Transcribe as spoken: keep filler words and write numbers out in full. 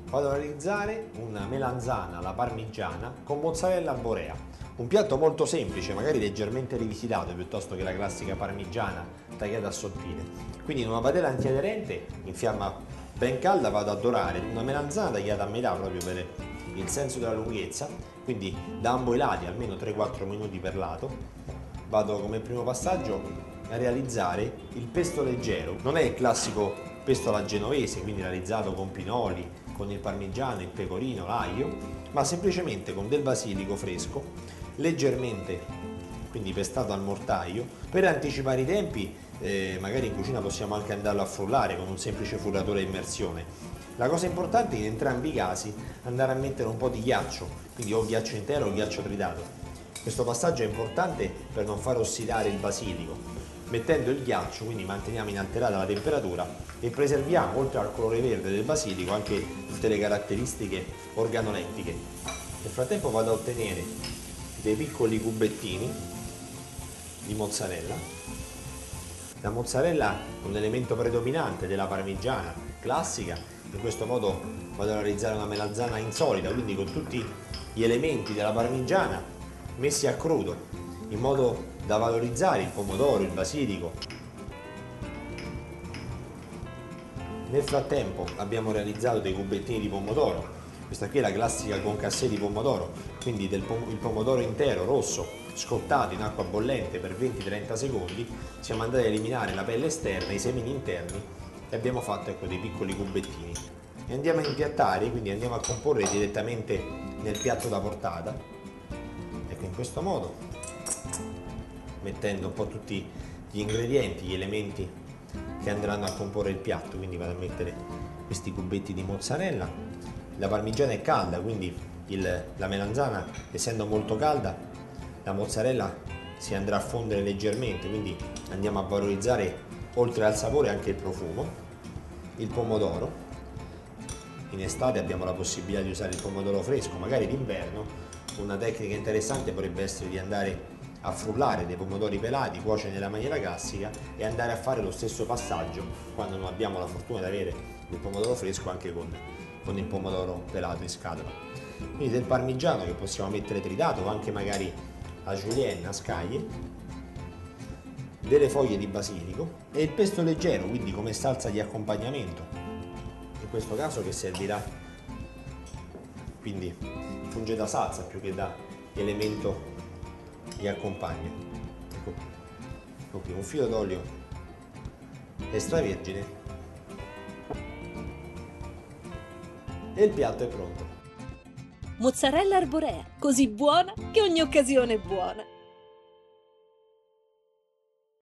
Vado a realizzare una melanzana alla parmigiana con mozzarella arborea. Un piatto molto semplice, magari leggermente rivisitato piuttosto che la classica parmigiana tagliata a sottile. Quindi in una padella antiaderente in fiamma ben calda vado a dorare una melanzana tagliata a metà proprio per il senso della lunghezza, quindi da ambo i lati almeno tre quattro minuti per lato. Vado come primo passaggio a realizzare il pesto leggero. Non è il classico pesto alla genovese, quindi realizzato con pinoli, con il parmigiano, il pecorino, l'aglio, ma semplicemente con del basilico fresco, leggermente quindi pestato al mortaio. Per anticipare i tempi, eh, magari in cucina possiamo anche andarlo a frullare con un semplice frullatore a immersione. La cosa importante è in entrambi i casi andare a mettere un po' di ghiaccio, quindi o ghiaccio intero o ghiaccio tritato. Questo passaggio è importante per non far ossidare il basilico. Mettendo il ghiaccio, quindi manteniamo inalterata la temperatura e preserviamo, oltre al colore verde del basilico, anche tutte le caratteristiche organolettiche. Nel frattempo vado a ottenere dei piccoli cubettini di mozzarella. La mozzarella è un elemento predominante della parmigiana classica, in questo modo vado a realizzare una melanzana insolita, quindi con tutti gli elementi della parmigiana messi a crudo, in modo da valorizzare il pomodoro, il basilico. Nel frattempo abbiamo realizzato dei cubettini di pomodoro. Questa qui è la classica concassé di pomodoro, quindi del pom il pomodoro intero, rosso, scottato in acqua bollente per venti trenta secondi. Siamo andati a eliminare la pelle esterna, i semini interni e abbiamo fatto, ecco, dei piccoli cubettini. E andiamo a impiattare, quindi andiamo a comporre direttamente nel piatto da portata. Ecco, in questo modo, mettendo un po' tutti gli ingredienti, gli elementi che andranno a comporre il piatto. Quindi vado a mettere questi cubetti di mozzarella. La parmigiana è calda, quindi il, la melanzana, essendo molto calda, la mozzarella si andrà a fondere leggermente, quindi andiamo a valorizzare oltre al sapore anche il profumo. Il pomodoro, in estate abbiamo la possibilità di usare il pomodoro fresco, magari d'inverno una tecnica interessante potrebbe essere di andare a frullare dei pomodori pelati, cuocere nella maniera classica e andare a fare lo stesso passaggio quando non abbiamo la fortuna di avere il pomodoro fresco anche con, con il pomodoro pelato in scatola. Quindi del parmigiano che possiamo mettere tritato o anche magari a julienne, a scaglie, delle foglie di basilico e il pesto leggero, quindi come salsa di accompagnamento, in questo caso che servirà, quindi funge da salsa più che da elemento di accompagno. Ecco, ecco qui un filo d'olio extravergine e il piatto è pronto. Mozzarella arborea, così buona che ogni occasione è buona.